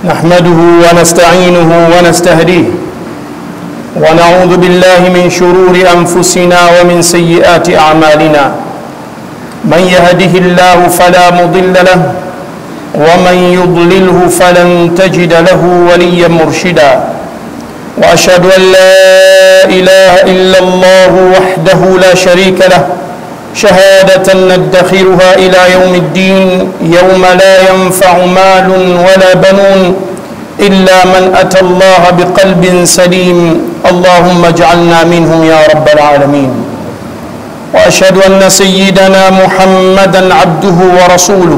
نحمده ونستعينه ونستهديه ونعوذ بالله من شرور أنفسنا ومن سيئات أعمالنا. من يهده الله فلا مضل له ومن يضلله فلن تجد له وليا مرشدا. وأشهد أن لا إله إلا الله وحده لا شريك له شهادة ندخرها إلى يوم الدين يوم لا ينفع مال ولا بنون إلا من أتى الله بقلب سليم. اللهم اجعلنا منهم يا رب العالمين. وأشهد أن سيدنا محمدا عبده ورسوله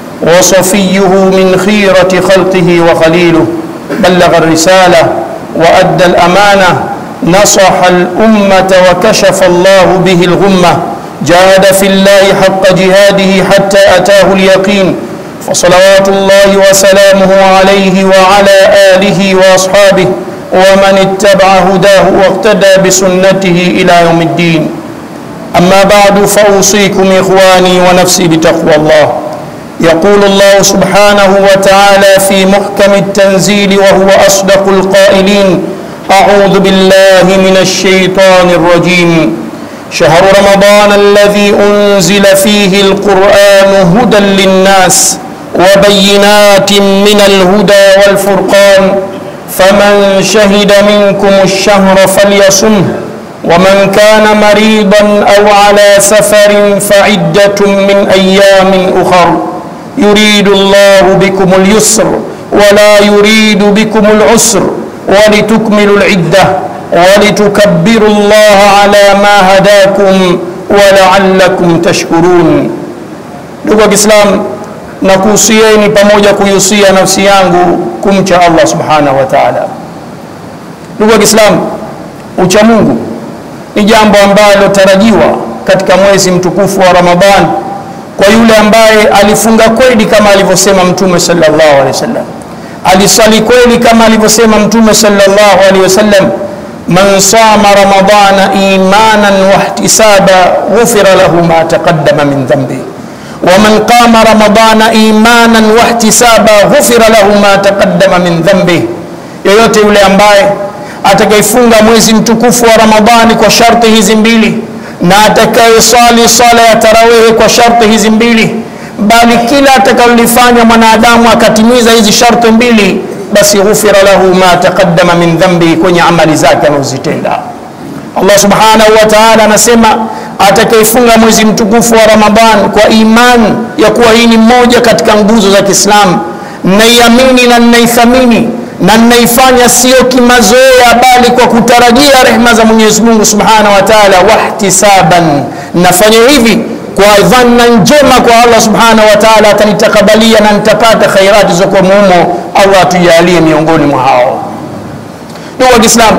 وصفيه من خيرة خلقه وخليله. بلغ الرسالة وأدى الأمانة نصح الأمة وكشف الله به الغمة. جاهد في الله حق جهاده حتى أتاه اليقين. فصلوات الله وسلامه عليه وعلى آله وأصحابه ومن اتبع هداه واقتدى بسنته إلى يوم الدين. أما بعد فأوصيكم إخواني ونفسي بتقوى الله. يقول الله سبحانه وتعالى في محكم التنزيل وهو أصدق القائلين: أعوذ بالله من الشيطان الرجيم. شهر رمضان الذي أنزل فيه القرآن هدى للناس وبينات من الهدى والفرقان فمن شهد منكم الشهر فليصمه ومن كان مريضا أو على سفر فعدة من أيام أخر يريد الله بكم اليسر ولا يريد بكم العسر ولتكملوا العدة ولتكبروا الله على ما هداكم ولعلكم تشكرون. Ndugu wa Kiislamu, nakuhusieni pamoja kuhusia nafsi yangu kumcha Allah subhanahu wa ta'ala. Ndugu wa Kiislamu, ucha Mungu ni jambo ambalo tarajiwa katika mwezi mtukufu wa Ramadhan kwa yule ambaye alifunga kweli kama alivyosema Mtume sallallahu alaihi wasallam, alisali kweli kama alivyosema Mtume sallallahu alaihi wasallam: man sama ramadana imanan wahtisaba ghufira lahu ma taqaddama min dhanbi wa man qama ramadana imanan wahtisaba ghufira lahu ma taqaddama min dhanbi. Yeyote yule ambaye atakayefunga mwezi mtukufu wa Ramadhani kwa sharti hizi mbili na atakayesali sala ya tarawih kwa sharti hizi mbili, bali kila atakalolifanya mwanadamu akatimiza hizi sharti mbili, basi ghufira lahu ma taqaddama min dhanbi, kwenye amali zake anazozitenda. Allah subhanahu wa ta'ala anasema atakayefunga mwezi mtukufu wa Ramadhan kwa imani ya kuwa hii ni moja katika nguzo za Kiislamu, naiamini na naithamini na naifanya sio kimazoea bali kwa kutarajia rehema za Mwenyezi Mungu subhanahu wa ta'ala, wahtisaban, nafanya hivi kwa dhanna njema kwa Allah subhanahu wa ta'ala atanitakabalia na nitapata khairati zako mumo. Allah atujalie miongoni mwa hao. Ndugu wa Kiislamu,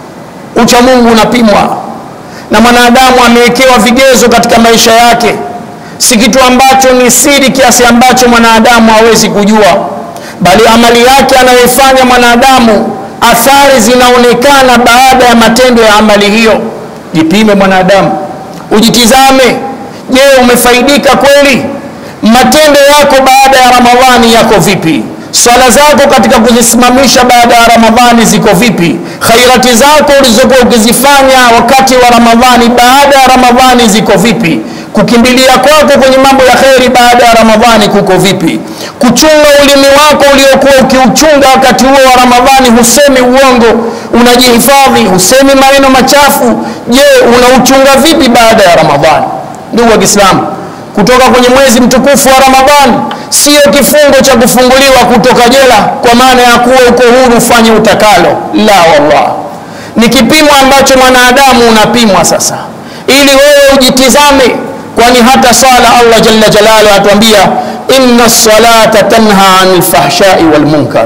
ucha Mungu unapimwa na mwanadamu amewekewa vigezo katika maisha yake, si kitu ambacho ni siri kiasi ambacho mwanadamu hawezi kujua, bali amali yake anayofanya mwanadamu athari zinaonekana baada ya matendo ya amali hiyo. Jipime mwanadamu, ujitizame. Je, umefaidika kweli? Matendo yako baada ya Ramadhani yako vipi? Swala zako katika kuzisimamisha baada ya Ramadhani ziko vipi? Khairati zako ulizokuwa ukizifanya wakati wa Ramadhani baada ya Ramadhani ziko vipi? Kukimbilia kwako kwenye mambo ya kheri baada ya Ramadhani kuko vipi? Kuchunga ulimi wako uliokuwa ukiuchunga wakati huo wa Ramadhani, husemi uongo, unajihifadhi, husemi maneno machafu. Je, unauchunga vipi baada ya Ramadhani? Ndugu wa Kiislamu, kutoka kwenye mwezi mtukufu wa Ramadhani sio kifungo cha kufunguliwa kutoka jela kwa maana ya kuwa uko huru ufanye utakalo. La wallah, ni kipimo ambacho mwanadamu unapimwa sasa ili wewe ujitizame, kwani hata swala Allah jalla jalaluhu atuambia inna salata tanha anil fahsha'i wal munkar.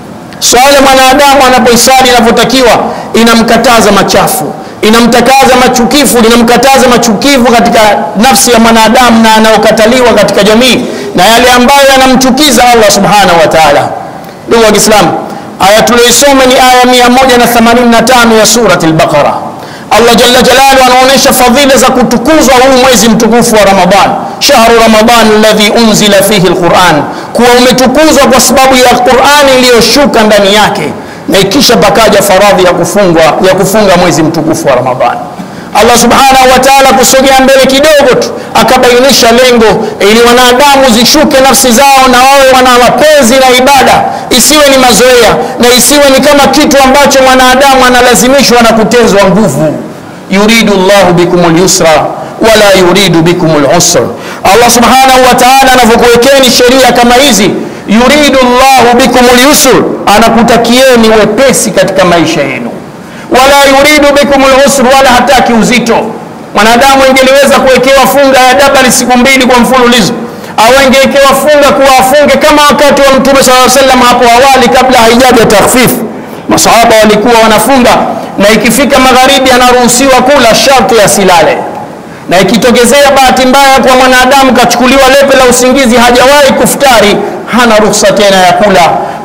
Swala mwanadamu anapoisali inavyotakiwa inamkataza machafu, inamtakaza machukifu, inamkataza machukivu katika nafsi ya mwanadamu na anaokataliwa katika jamii na yale ambayo yanamchukiza Allah subhanahu wa ta'ala. Ndugu wa Kiislamu, aya tuliyosoma ni aya 185 ya surati al-Baqara. Allah jalla jalaluhu anaonesha fadhila za kutukuzwa huu mwezi mtukufu wa Ramadhan. Shahru Ramadhan alladhi unzila fihi alquran, kuwa umetukuzwa kwa sababu ya Qur'ani iliyoshuka ndani yake, na ikisha pakaja faradhi ya kufunga mwezi mtukufu wa Ramadhan. Allah subhanahu wa ta'ala kusogea mbele kidogo tu akabainisha lengo, ili wanadamu zishuke nafsi zao na wawe wana mapenzi na ibada, isiwe ni mazoea na isiwe ni kama kitu ambacho mwanadamu analazimishwa na kutenzwa nguvu. Yuridu Allahu bikumul yusra wala yuridu bikumul usra. Allah subhanahu wa ta'ala anapokuwekeni sheria kama hizi, yuridu Allahu bikumul yusra, anakutakieni wepesi katika maisha yenu, wala yuridu bikumul usra, wala hataki uzito. Mwanadamu ingeliweza kuwekewa funga ya dabali siku 2 kwa mfululizo, au ingewekewa funga kuwafunge kama wakati wa Mtume SAW hapo awali kabla haijaja takhfif. Masahaba walikuwa wanafunga, na ikifika magharibi anaruhusiwa kula, sharti asilale. Na ikitokezea bahati mbaya kwa mwanadamu kachukuliwa lepe la usingizi, hajawahi kuftari, hana ruhusa tena ya kula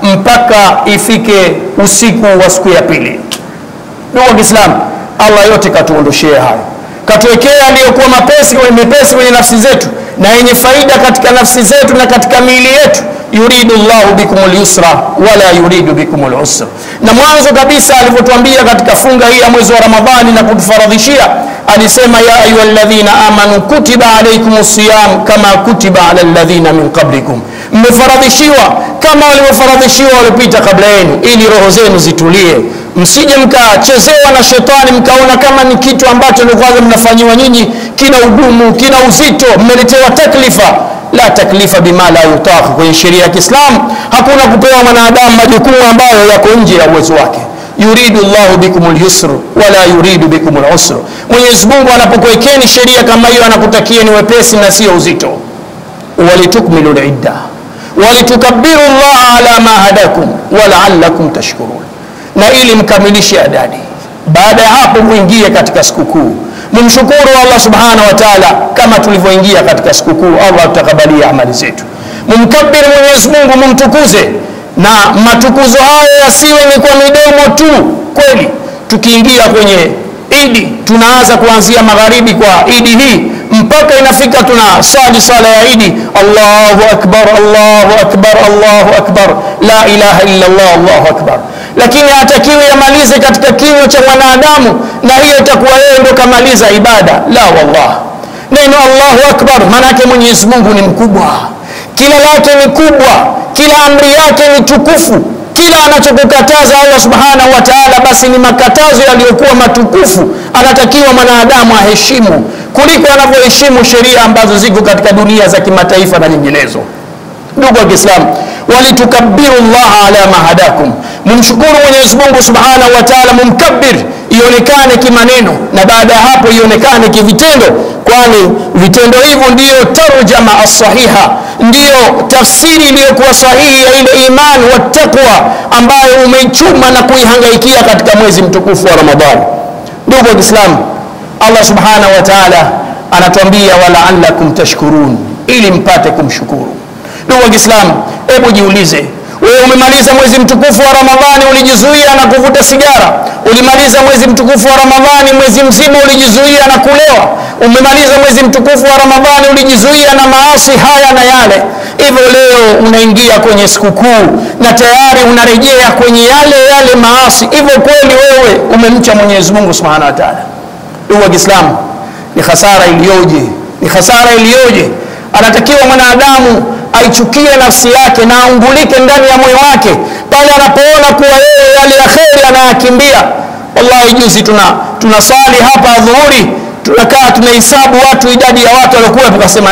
mpaka ifike usiku wa siku ya pili. Ndugu wa Kiislamu, Allah yote katuondoshee hayo, katuwekea aliyokuwa mepesi kwenye nafsi zetu na yenye faida katika nafsi zetu na katika miili yetu. Yuridu Allahu bikumul yusra wala yuridu bikumul usra. Na mwanzo kabisa alivyotuambia katika funga hii ya mwezi wa Ramadhani na kutufaradhishia, alisema ya ayyuhalladhina amanu kutiba alaykumus siyam kama kutiba alal ladhina min qablikum, mmefaradhishiwa kama walivyofaradhishiwa waliopita kabla yenu, ili roho zenu zitulie, msije mkachezewa na shetani mkaona kama ni kitu ambacho ndio kwanza mnafanyiwa nyinyi, kina ugumu, kina uzito, mmeletewa taklifa. La taklifa bima la yutaq. Kwenye sheria ya Kiislamu hakuna kupewa mwanadamu majukumu ambayo yako nje ya uwezo wake. Yuridu Allahu bikumul yusra wala yuridu bikumul usra. Mwenyezi Mungu anapokuwekeni sheria kama hiyo anakutakieni wepesi na sio uzito. Walitukmilu al-idda walitukabbiru Allah ala ma hadakum wa la'allakum tashkurun, na ili mkamilishe adadi. Baada ya hapo muingie katika sikukuu, mumshukuru Allah subhanahu wa ta'ala kama tulivyoingia katika sikukuu. Allah tutakabalia amali zetu. Mumkabbir Mwenyezi Mungu, mumtukuze, na matukuzo haya yasiwe ni kwa midomo tu. Kweli tukiingia kwenye Idi tunaanza kuanzia magharibi kwa Idi hii mpaka inafika tunaswali swala ya Idi, Allahu akbar Allahu akbar Allahu akbar la ilaha illa Allah Allahu akbar. Lakini hatakiwi yamalize katika kinywa cha mwanadamu, na hiyo itakuwa yeye ndo kamaliza ibada. La wallah, neno Allahu akbar maana yake Mwenyezi Mungu ni mkubwa, kila lake ni kubwa, kila amri yake ni tukufu, kila anachokukataza Allah subhanahu wa ta'ala basi ni makatazo yaliyokuwa matukufu. Anatakiwa mwanadamu aheshimu kuliko anavyoheshimu sheria ambazo ziko katika dunia za kimataifa na nyinginezo. Ndugu wa Kiislamu, walitukabbiru Allah ala ma hadakum, mumshukuru Mwenyezi Mungu subhanahu wa ta'ala, mumkabbir, ionekane kimaneno na baada ya hapo ionekane kivitendo, kwani vitendo hivyo ndiyo tarjama as-sahiha, ndiyo tafsiri iliyokuwa sahihi ya ile imani wa taqwa ambayo umeichuma na kuihangaikia katika mwezi mtukufu wa Ramadhani. Ndugu wa Kiislamu, Allah subhanahu wa ta'ala anatuambia wala'allakum tashkurun, ili mpate kumshukuru. Ndugu wa Kiislamu, hebu jiulize, wewe umemaliza mwezi mtukufu wa Ramadhani ulijizuia na kuvuta sigara, ulimaliza mwezi mtukufu wa Ramadhani mwezi mzima ulijizuia na kulewa, umemaliza mwezi mtukufu wa Ramadhani ulijizuia na maasi haya na yale. Hivyo leo unaingia kwenye sikukuu na tayari unarejea kwenye yale maasi. Hivyo kweli wewe umemcha Mwenyezi Mungu subhanahu wa ta'ala? Ndugu wa Kiislamu, ni hasara iliyoje, ni hasara iliyoje. Anatakiwa mwanadamu aichukie nafsi yake na aungulike ndani ya moyo wake pale anapoona kuwa yeye yale ya kheri anayakimbia. Wallahi juzi tunaswali hapa dhuhuri, tunakaa tunahesabu watu, idadi ya watu waliokuwa, tukasema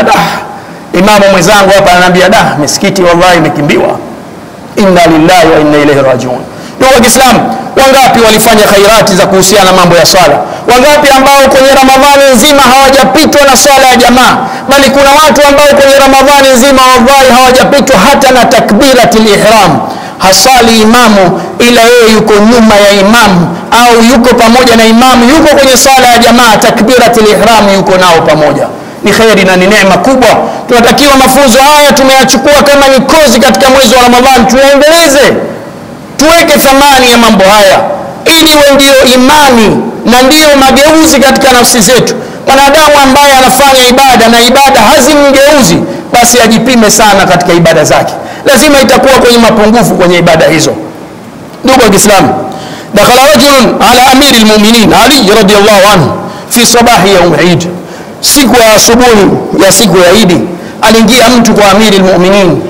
imamu mwenzangu hapa ananiambia misikiti wallahi imekimbiwa. Inna lillahi wa inna ilaihi rajiun. Ndugu wa Kiislamu, wangapi walifanya khairati za kuhusiana mambo ya swala? Wangapi ambao kwenye Ramadhani nzima hawajapitwa na swala ya jamaa? Bali kuna watu ambao kwenye Ramadhani nzima wallahi hawajapitwa hata na takbiratul ihram. Hasali imamu ila yeye yuko nyuma ya imamu, au yuko pamoja na imamu, yuko kwenye swala ya jamaa, takbiratul ihram yuko nao pamoja. Ni khairi na ni neema kubwa. Tunatakiwa mafunzo haya tumeyachukua kama ni kozi katika mwezi wa Ramadhani, tuendeleze, tuweke thamani ya mambo haya ili iwe ndio imani na ndiyo mageuzi katika nafsi zetu. Mwanadamu ambaye anafanya ibada na ibada hazimgeuzi, basi ajipime sana katika ibada zake, lazima itakuwa kwenye mapungufu kwenye ibada hizo. Ndugu wa Kiislamu, dakhala rajulun ala amiri almu'minin Ali radhiyallahu anhu fi sabahi yawm Eid, siku ya asubuhi ya siku ya Eid aliingia mtu kwa amiri almu'minin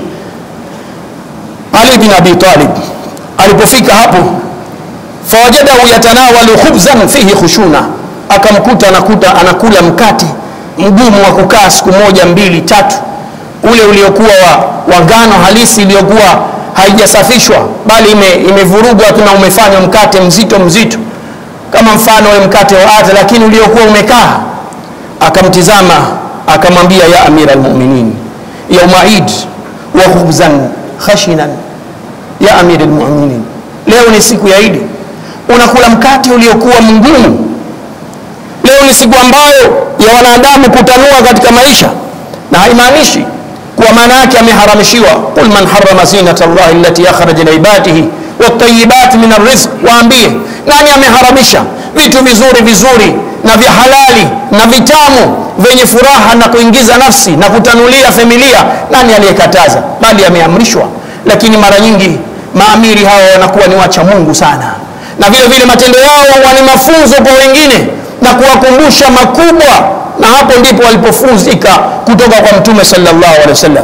Ali bin Abi Talib. Alipofika hapo, fawajadahu yatanawalu khubzan fihi khushuna, akamkuta anakula mkate mgumu wa kukaa siku 1, 2, 3, ule uliokuwa wa ngano halisi iliyokuwa haijasafishwa bali imevurugwa tu na umefanywa mkate mzito kama mfano wa mkate wa ata, lakini uliokuwa umekaa. Akamtizama akamwambia, ya amira almu'minin yawma Eid wa khubzan khashinan, ya amira almu'minin, leo ni siku ya Eid, unakula mkate uliokuwa mgumu. Leo ni siku ambayo ya wanadamu kutanua katika maisha, na haimaanishi kwa maana yake ameharamishiwa. Qul man harrama zinata Allahi allati akhraja li ibadihi wat-tayyibati min ar-rizq, waambie nani ameharamisha vitu vizuri na vya halali na vitamu vyenye furaha na kuingiza nafsi na kutanulia familia, nani aliyekataza? Bali ameamrishwa. Lakini mara nyingi maamiri hao wanakuwa ni wacha Mungu sana, na vile vile matendo yao ni mafunzo kwa wengine na kuwakumbusha makubwa, na hapo ndipo walipofunzika kutoka kwa Mtume sallallahu alaihi wasallam.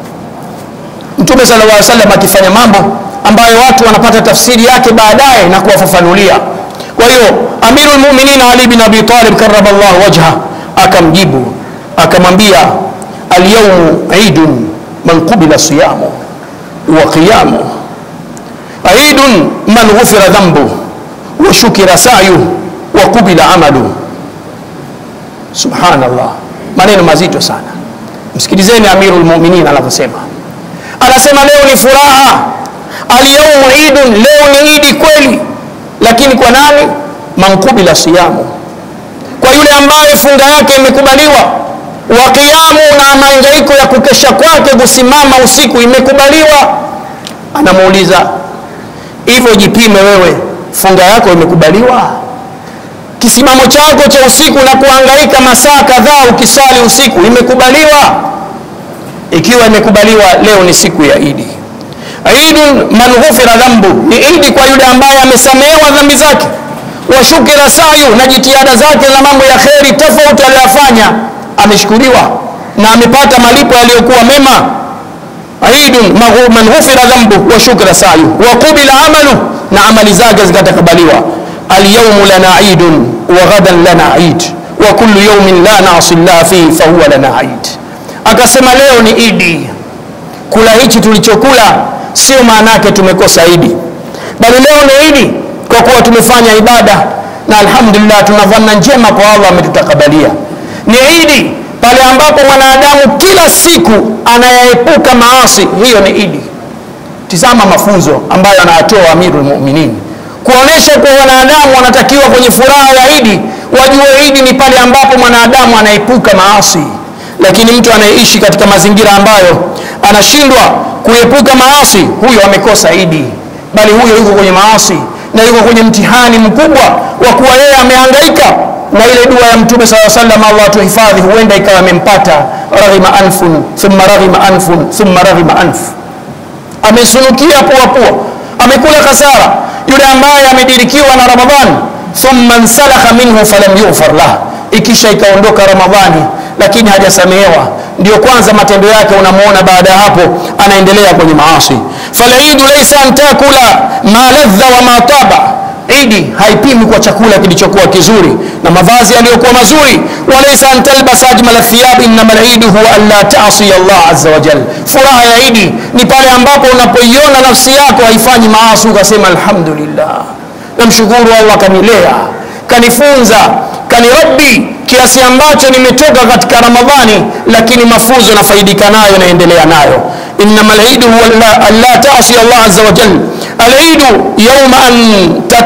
Mtume sallallahu alaihi wasallam akifanya mambo ambayo watu wanapata tafsiri yake baadaye na kuwafafanulia. Kwa hiyo Amirul Mu'minin Ali bin Abi Talib karramallahu wajha akamjibu akamwambia, al-yawmu Eidun man qubila siyamu wa qiyamu, Eidun man ghufira dhanbu wa shukira sa'yu wa qubila amalu. Subhanallah, maneno mazito sana. Msikilizeni Amirul Mu'minin anavyosema. Anasema leo ni furaha, al-yawmu Eidun, leo ni Eid kweli, lakini kwa nani? Man qubila siyamu, kwa yule ambaye funga yake imekubaliwa, wa qiyamu, na mahangaiko ya kukesha kwake kusimama usiku imekubaliwa. Anamuuliza, hivyo jipime wewe, funga yako imekubaliwa? Kisimamo chako cha usiku na kuhangaika masaa kadhaa ukisali usiku imekubaliwa? Ikiwa imekubaliwa, leo ni siku ya Eid. Eidun man ghufira dhanbu, ni Eid kwa yule ambaye amesamehewa dhambi zake, wa shukira sa'yu, na jitihada zake na mambo ya kheri tofauti aliyofanya ameshukuriwa na amepata malipo yaliyokuwa mema. Eidun man ghufira dhanbu wa shukira sa'yu wa qubila amalu, na amali zake zikatakabaliwa. Al-yawmu lana Eidun wa ghadan lana Eid wa kullu yawmin la na'si Allah fihi fa huwa lana Eid. Akasema leo ni Eid. Kula hichi tulichokula sio maana yake tumekosa Eid, bali leo ni Eid kwa kuwa tumefanya ibada na alhamdulillah tunadhana njema kwa Allah ametutakabalia. Ni Eid pale ambapo mwanadamu kila siku anayeepuka maasi, hiyo ni Eid. Tizama mafunzo ambayo anatoa Amirul Mu'minin kuonesha kwa wanadamu wanatakiwa kwenye furaha ya Eid wajue Eid ni pale ambapo mwanadamu anaepuka maasi. Lakini mtu anayeishi katika mazingira ambayo anashindwa kuepuka maasi, huyo amekosa Eid, bali huyo yuko kwenye maasi na yuko kwenye mtihani mkubwa wa kuwa yeye amehangaika na ile dua ya Mtume sallallahu alaihi wasallam, Allah tuhifadhi, huenda ikawa amempata raghima anfun thumma raghima anfun thumma raghima anf, amesunukia pua, amekula kasara. Yule ambaye amedirikiwa na Ramadhani, thumma nsalakha minhu falam yughfar lah, ikisha ikaondoka Ramadhani lakini hajasamehewa, ndio kwanza matendo yake unamuona baada ya hapo anaendelea kwenye maasi. Fal-Eid laysa an takula ma ladha wa ma taba, Eid haipimi kwa chakula kilichokuwa kizuri na mavazi yaliyokuwa mazuri. Walaysa an talbasa ajmal thiyab, inma al-Eid huwa an la ta'si Allah azza wa jalla. Furaha ya Eid ni pale ambapo unapoiona nafsi yako haifanyi maasi, ukasema alhamdulillah, namshukuru Allah, kanilea, kanifunza, kanirabbi kiasi ambacho nimetoka katika Ramadhani, lakini mafunzo nafaidika nayo, naendelea nayo. Innama al-Eid huwa alla ta'si Allah azza wa jalla. Al-Eid yawma an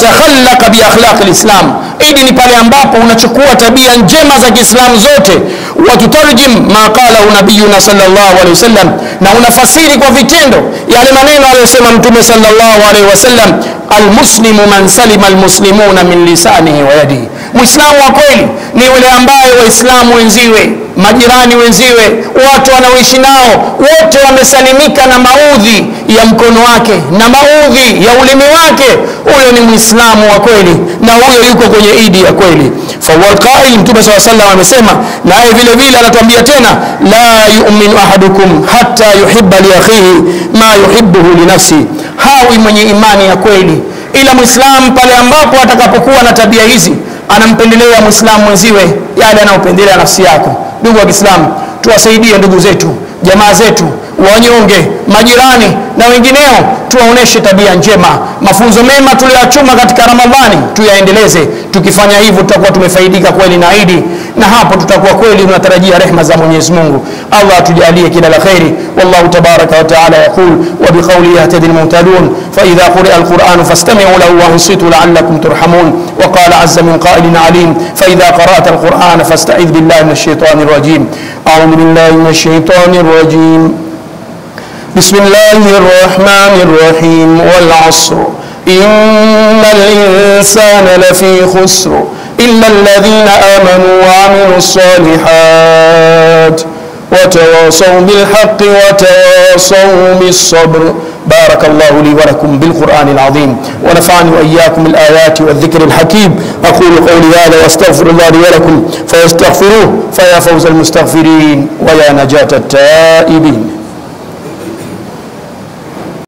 tatakhallaqa bi akhlaq al-Islam. Eid ni pale ambapo unachukua tabia njema za Kiislamu zote, watutarjim ma qalahu nabiyuna sallallahu alaihi wasallam, na unafasiri kwa vitendo yale maneno aliyosema mtume sallallahu alaihi wasallam, almuslimu man salima almuslimuna min lisanihi wa yadihi. Muislamu wa kweli ni yule ambaye waislamu wenziwe, majirani wenziwe, watu wanaoishi nao wote wamesalimika na maudhi ya mkono wake na maudhi ya ulimi wake. Huyo ni muislamu wa kweli, na huyo yuko kwenye idi ya kweli. Fa wal qail, mtume sallallahu alaihi wasallam amesema, naye vile vile anatuambia tena, la yu'minu ahadukum hatta yuhibba li akhihi ma yuhibbuhu li nafsi. Hawi mwenye imani ya kweli ila muislamu pale ambapo atakapokuwa na tabia hizi, anampendelea muislamu mwenziwe yale anayopendelea nafsi yako. Ndugu wa Kiislamu, tuwasaidie ndugu zetu, jamaa zetu, wanyonge, majirani na wengineo, tuwaoneshe tabia njema. Mafunzo mema tuliyachuma katika Ramadhani tuyaendeleze. Tukifanya hivyo tutakuwa tumefaidika kweli na Idi, na hapo tutakuwa kweli tunatarajia rehema za Mwenyezi Mungu. Allah atujalie kila la khairi. Wallahu tabaraka wa taala yaqul wa biqawli yahtadi almuhtadun fa idha quri'a alquran fastami'u lahu wa ansitu la'allakum turhamun. Wa qala azza min qa'ilin alim fa idha qara'ta alquran fasta'idh billahi minash shaitanir rajim. A'udhu billahi minash shaitanir rajim. بسم الله الرحمن الرحيم والعصر إن الإنسان لفي خسر إلا الذين آمنوا وعملوا الصالحات وتواصوا بالحق وتواصوا بالصبر. بارك الله لي ولكم بالقرآن العظيم ونفعني وإياكم الآيات والذكر الحكيم. أقول قولي هذا واستغفر الله لي ولكم فاستغفروه فيا فوز المستغفرين ويا نجاة التائبين.